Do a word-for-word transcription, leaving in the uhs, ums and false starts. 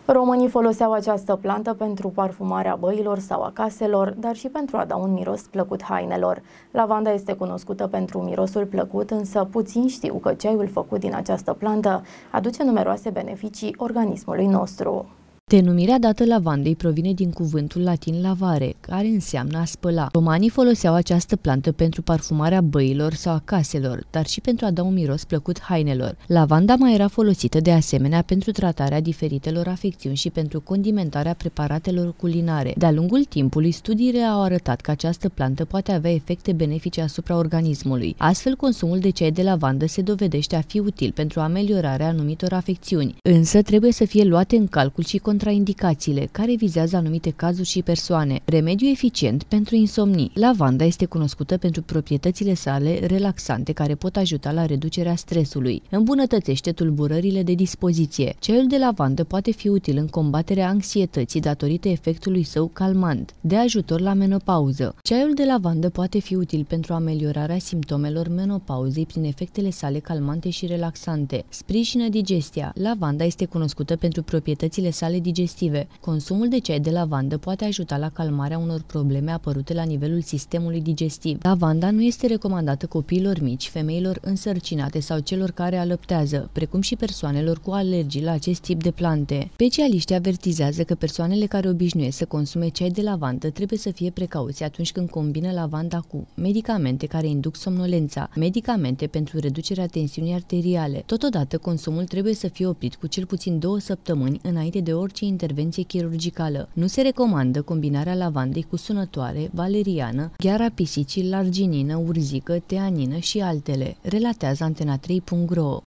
Românii foloseau această plantă pentru parfumarea băilor sau a caselor, dar și pentru a da un miros plăcut hainelor. Lavanda este cunoscută pentru mirosul plăcut, însă puțin știu că ceaiul făcut din această plantă aduce numeroase beneficii organismului nostru. Denumirea dată lavandei provine din cuvântul latin lavare, care înseamnă a spăla. Romanii foloseau această plantă pentru parfumarea băilor sau a caselor, dar și pentru a da un miros plăcut hainelor. Lavanda mai era folosită de asemenea pentru tratarea diferitelor afecțiuni și pentru condimentarea preparatelor culinare. De-a lungul timpului, studiile au arătat că această plantă poate avea efecte benefice asupra organismului. Astfel, consumul de ceai de lavandă se dovedește a fi util pentru ameliorarea anumitor afecțiuni, însă trebuie să fie luate în calcul și contraindicațiile, care vizează anumite cazuri și persoane. Remediu eficient pentru insomnii. Lavanda este cunoscută pentru proprietățile sale relaxante, care pot ajuta la reducerea stresului. Îmbunătățește tulburările de dispoziție. Ceaiul de lavandă poate fi util în combaterea anxietății datorită efectului său calmant, de ajutor la menopauză. Ceaiul de lavandă poate fi util pentru ameliorarea simptomelor menopauzei prin efectele sale calmante și relaxante. Sprijină digestia. Lavanda este cunoscută pentru proprietățile sale digestive. Consumul de ceai de lavandă poate ajuta la calmarea unor probleme apărute la nivelul sistemului digestiv. Lavanda nu este recomandată copiilor mici, femeilor însărcinate sau celor care alăptează, precum și persoanelor cu alergii la acest tip de plante. Specialiștii avertizează că persoanele care obișnuiesc să consume ceai de lavandă trebuie să fie precauți atunci când combină lavanda cu medicamente care induc somnolența, medicamente pentru reducerea tensiunii arteriale. Totodată, consumul trebuie să fie oprit cu cel puțin două săptămâni înainte de orice intervenție chirurgicală. Nu se recomandă combinarea lavandei cu sunătoare, valeriană, gheara pisicii, larginină, urzică, teanină și altele, relatează Antena trei punct ro.